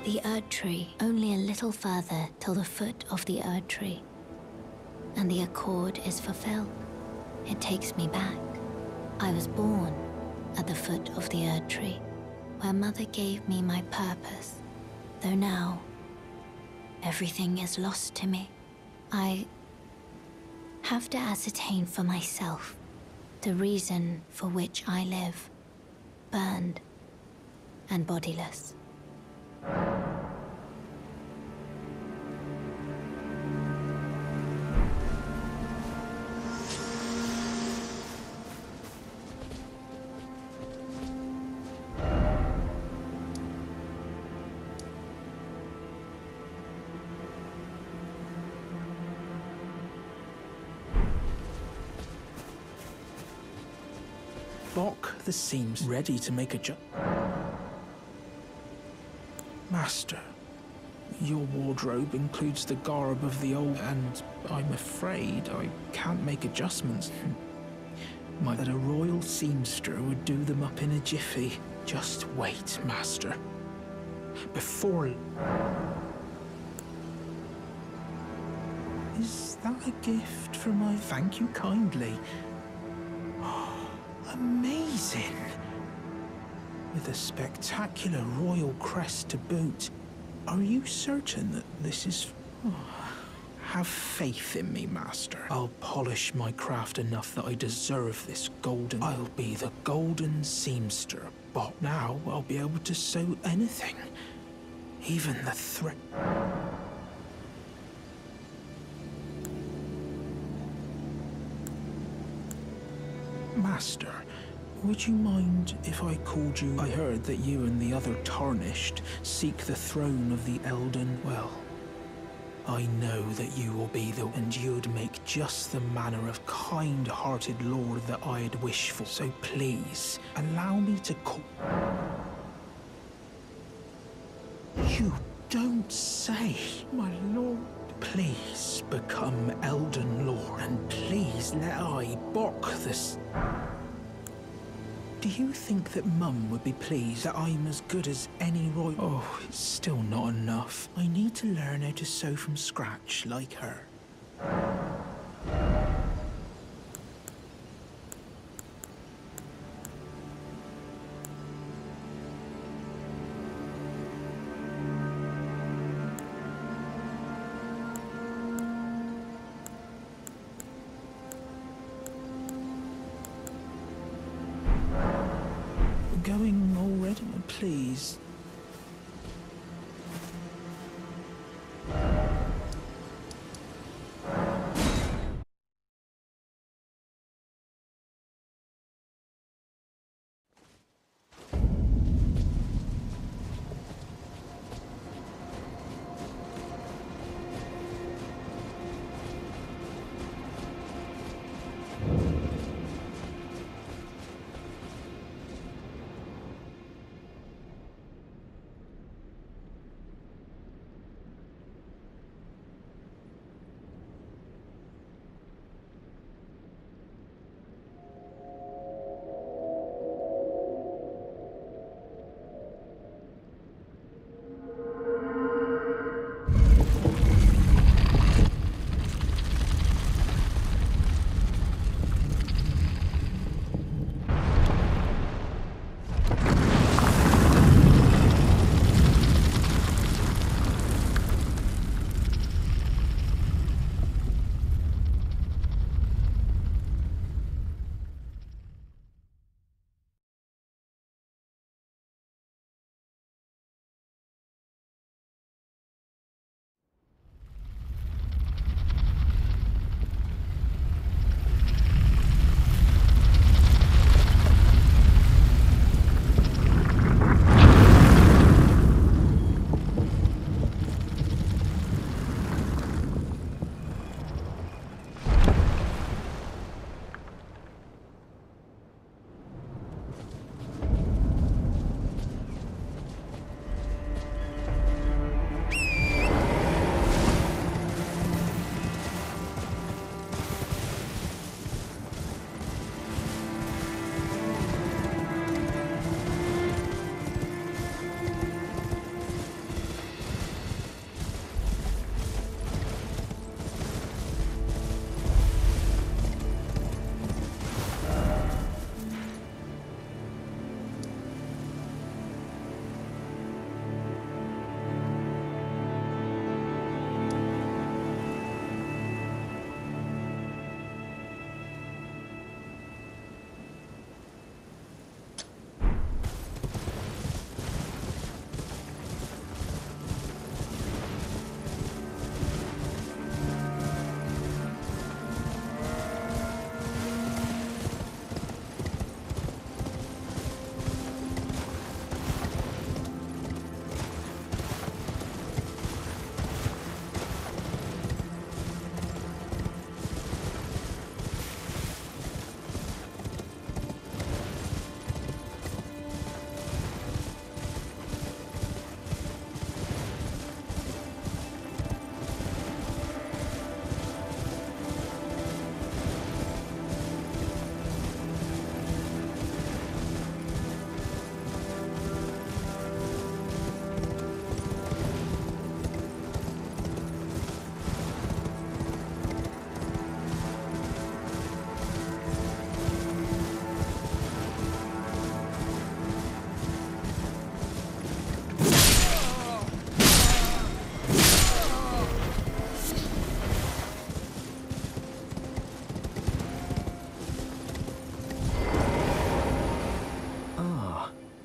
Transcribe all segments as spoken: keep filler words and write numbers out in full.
The Erdtree, only a little further till the foot of the Erdtree. And the accord is fulfilled. It takes me back. I was born at the foot of the Erdtree, where Mother gave me my purpose. Though now, everything is lost to me. I have to ascertain for myself the reason for which I live, burned and bodiless. Bok the seams ready to make a ju- Master, your wardrobe includes the garb of the old, and I'm afraid I can't make adjustments. My, that a royal seamster would do them up in a jiffy. Just wait, Master. Before... Is that a gift from my... Thank you kindly. Amazing! With a spectacular royal crest to boot. Are you certain that this is... Oh, have faith in me, Master. I'll polish my craft enough that I deserve this golden... I'll be the golden seamster. But now I'll be able to sew anything. Even the thread... Master, would you mind if I called you? I heard that you and the other Tarnished seek the throne of the Elden. Well, I know that you will be the... and you'd make just the manner of kind-hearted lord that I'd wish for. So please, allow me to call... You don't say, my lord. Please become Elden Lord, and please let I Bok this. Do you think that Mum would be pleased that I'm as good as any royal? Oh, it's still not enough. I need to learn how to sew from scratch like her. Going already, please.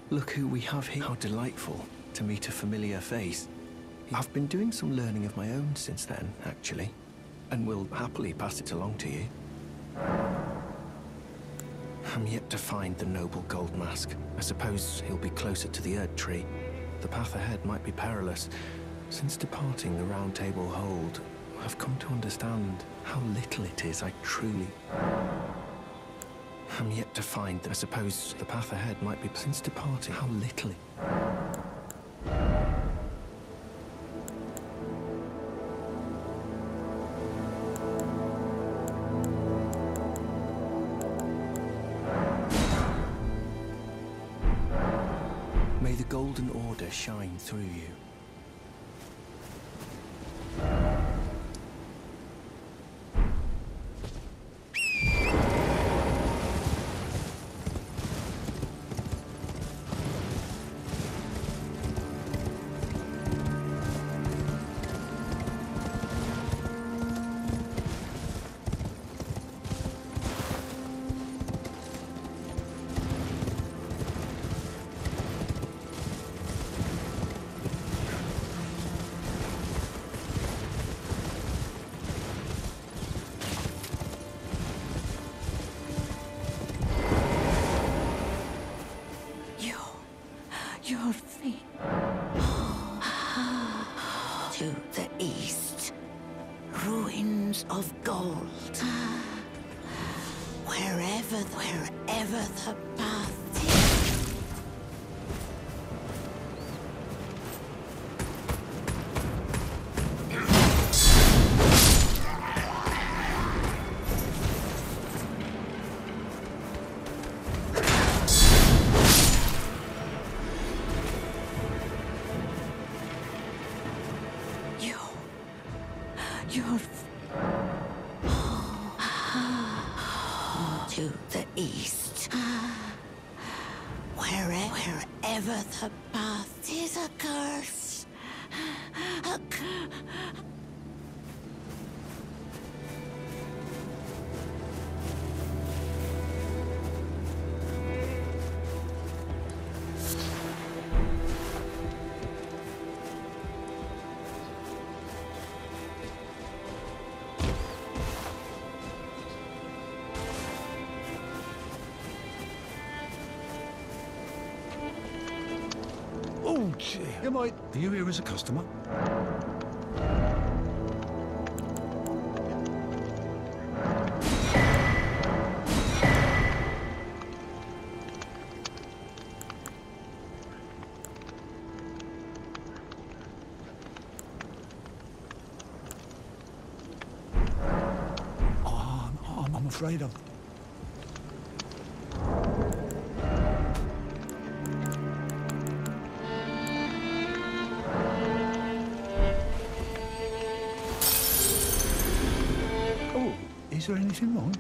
Look who we have here. How delightful to meet a familiar face. I've been doing some learning of my own since then, actually, and will happily pass it along to you. I'm yet to find the noble gold mask. I suppose he'll be closer to the Erdtree. The path ahead might be perilous. Since departing the Round Table Hold, I've come to understand how little it is I truly... I'm yet to find, I suppose the path ahead might be... Since departing, how little it... May the Golden Order shine through you. Your feet to the east, ruins of gold. Wherever, wherever the path is. Your to the east, wherever, wherever the path is a curse. A curse. Oh, gee. Am I... Are you here as a customer? Oh, I'm, I'm afraid of... Is there anything wrong?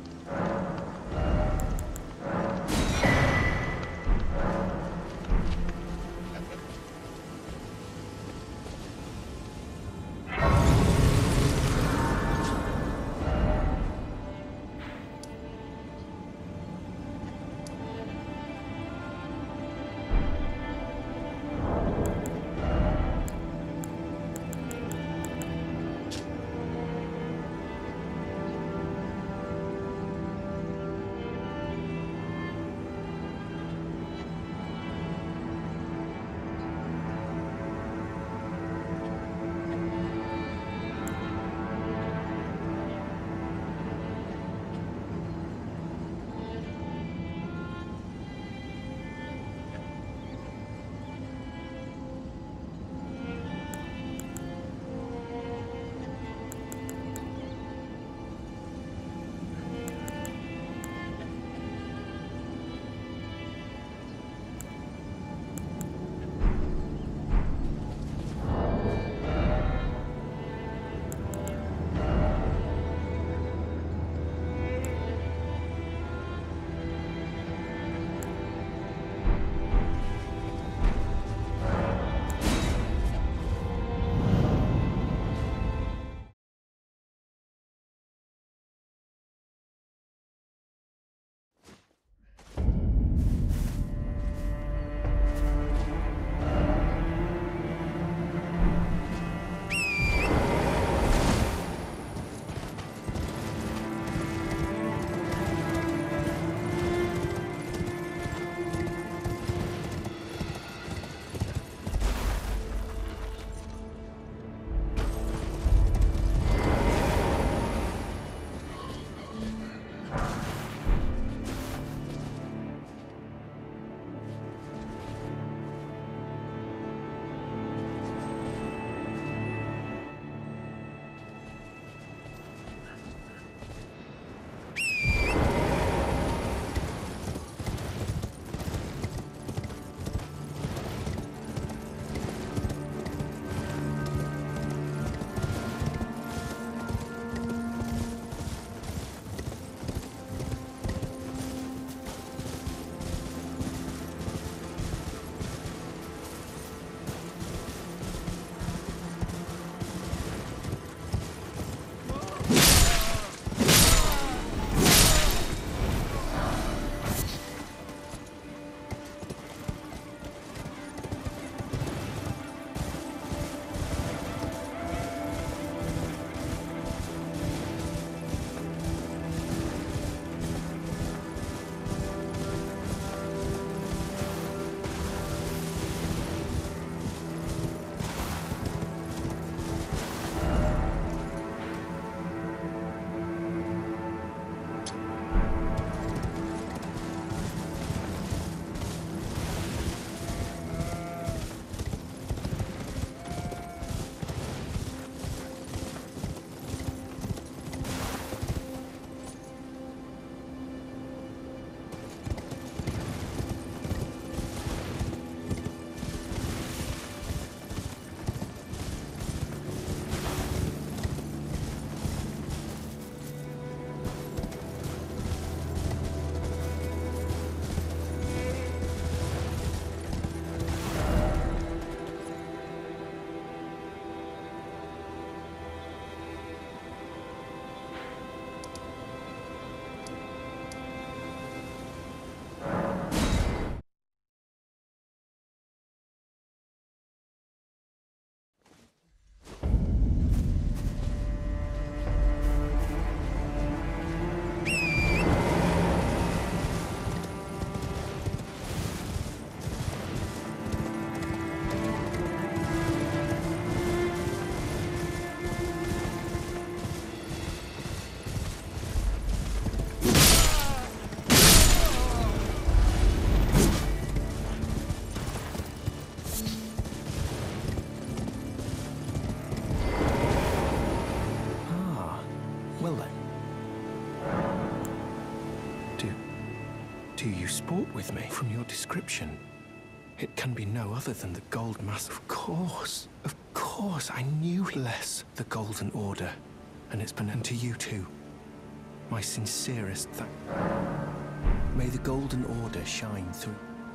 you you sport with me. From your description, it can be no other than the Gold Mask. Of course, of course, I knew less. The Golden Order, and it's been to you too. My sincerest thank. May the Golden Order shine through.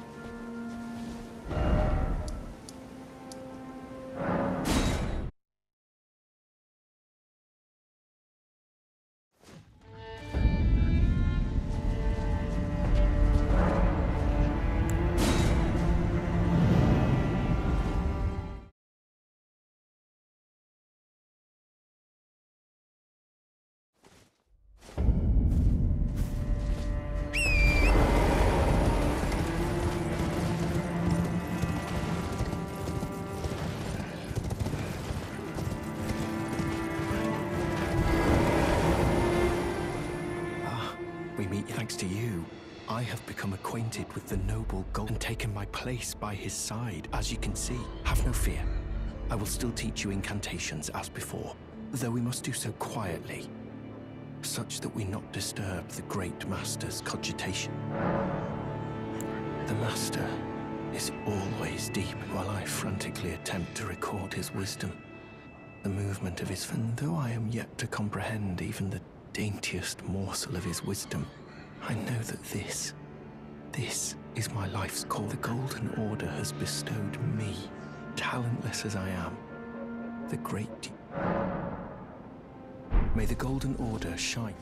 Thanks to you, I have become acquainted with the noble Gold and taken my place by his side, as you can see. Have no fear. I will still teach you incantations as before, though we must do so quietly, such that we not disturb the great master's cogitation. The master is always deep while I frantically attempt to record his wisdom, the movement of his fin. Though I am yet to comprehend even the daintiest morsel of his wisdom, I know that this, this is my life's call. The Golden Order has bestowed me, talentless as I am, the great... May the Golden Order shine.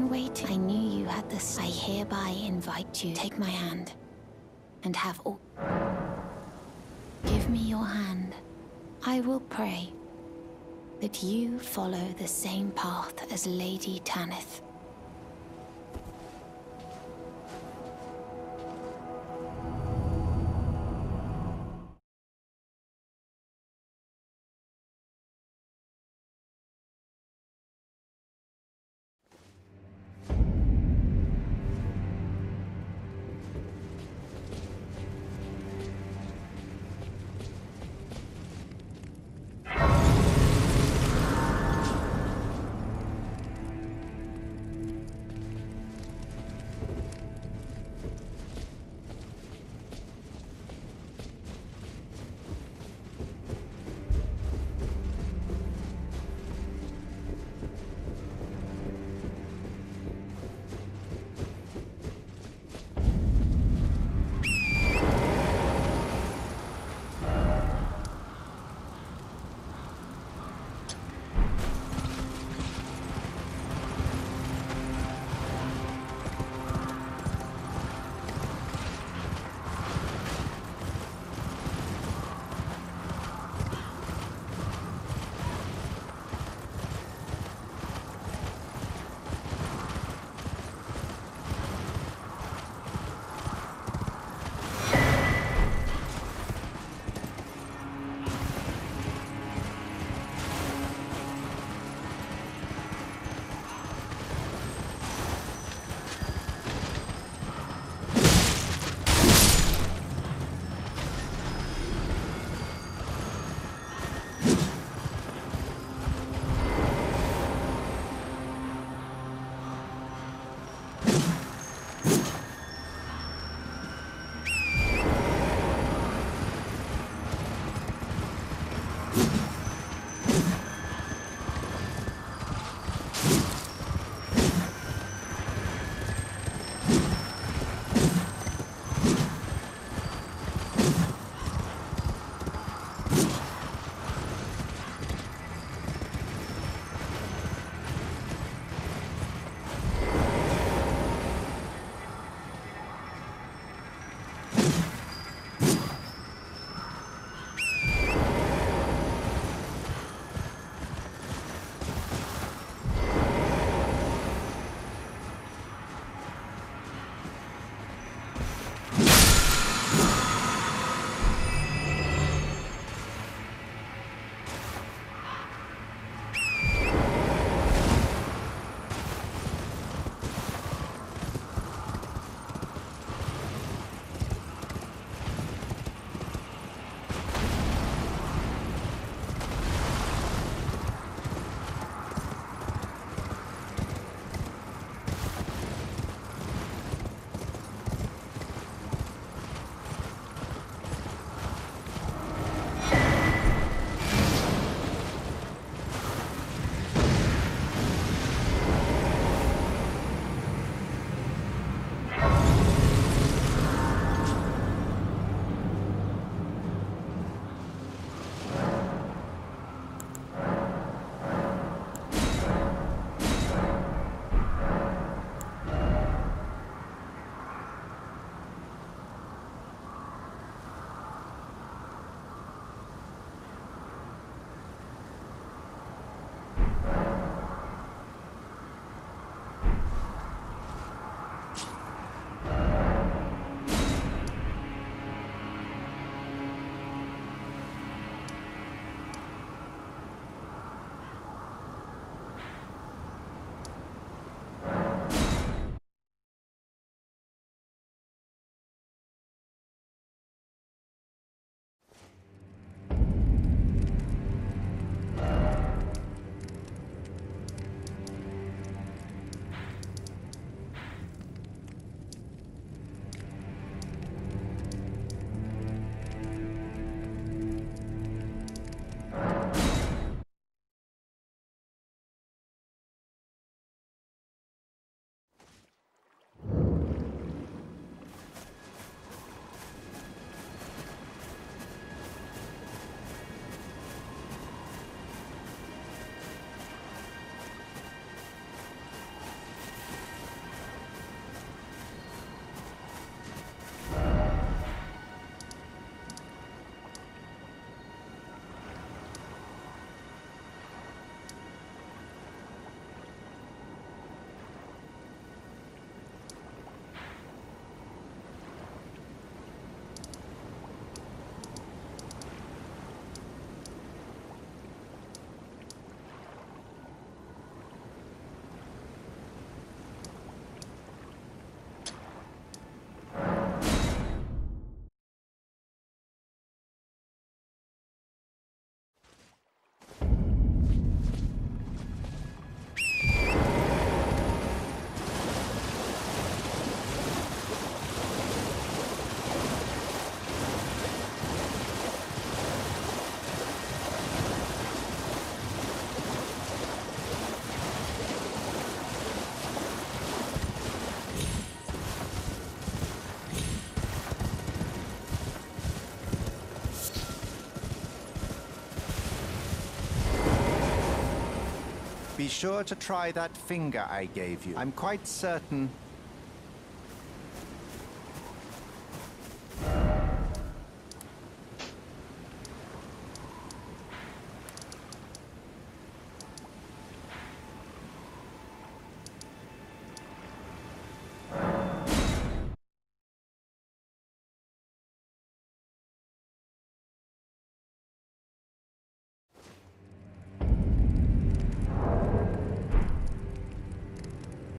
been waiting. I knew you had this. I hereby invite you. Take my hand. And have all. Give me your hand. I will pray that you follow the same path as Lady Tanith. Be sure to try that finger I gave you. I'm quite certain